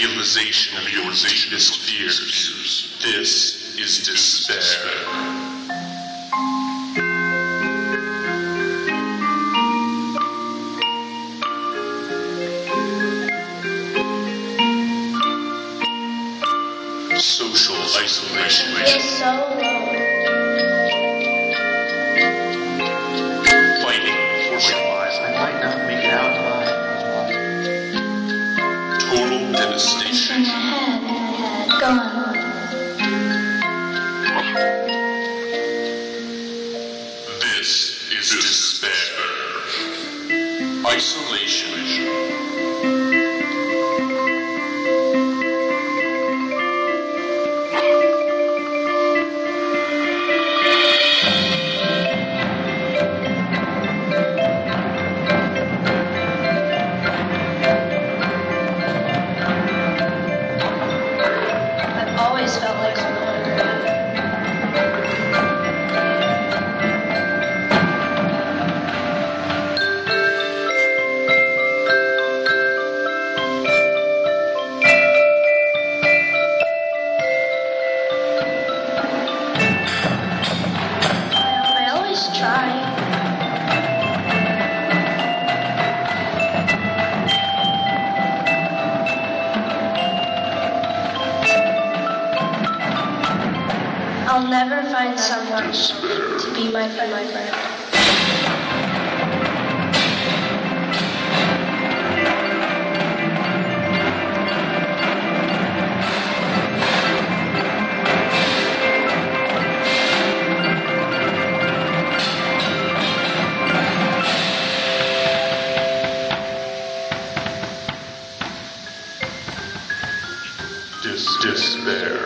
realization of your deepest fears. This is despair. Social isolation. Feels so low. Fighting for survival. I might not make it out alive. Total devastation. In my head, gone. This is despair. Isolation. Always felt like someone grabbed. I always try. I'll never find someone to be my friend. Despair.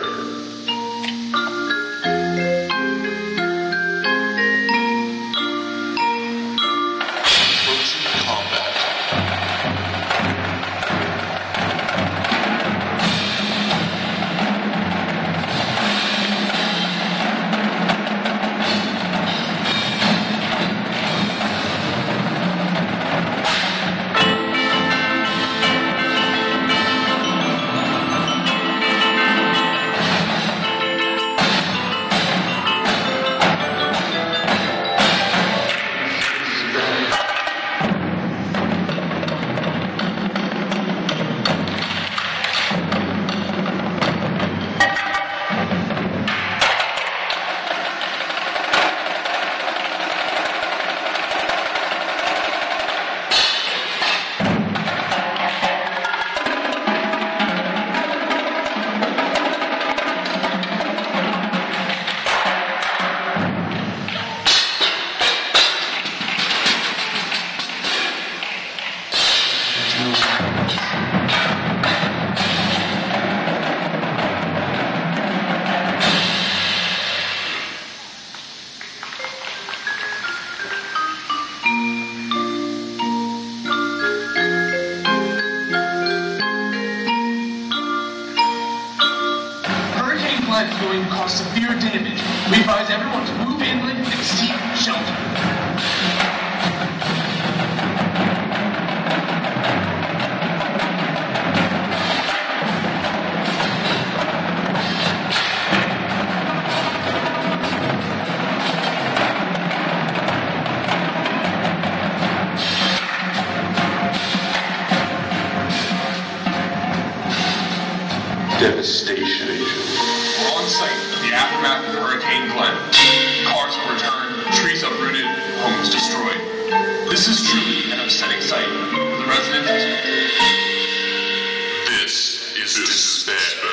Flood is going to cause severe damage. We advise everyone to move inland and seek shelter. Devastation. We're on site for the aftermath of Hurricane Glenn. Cars overturned, trees uprooted, homes destroyed. This is truly an upsetting sight for the residents. This is despair.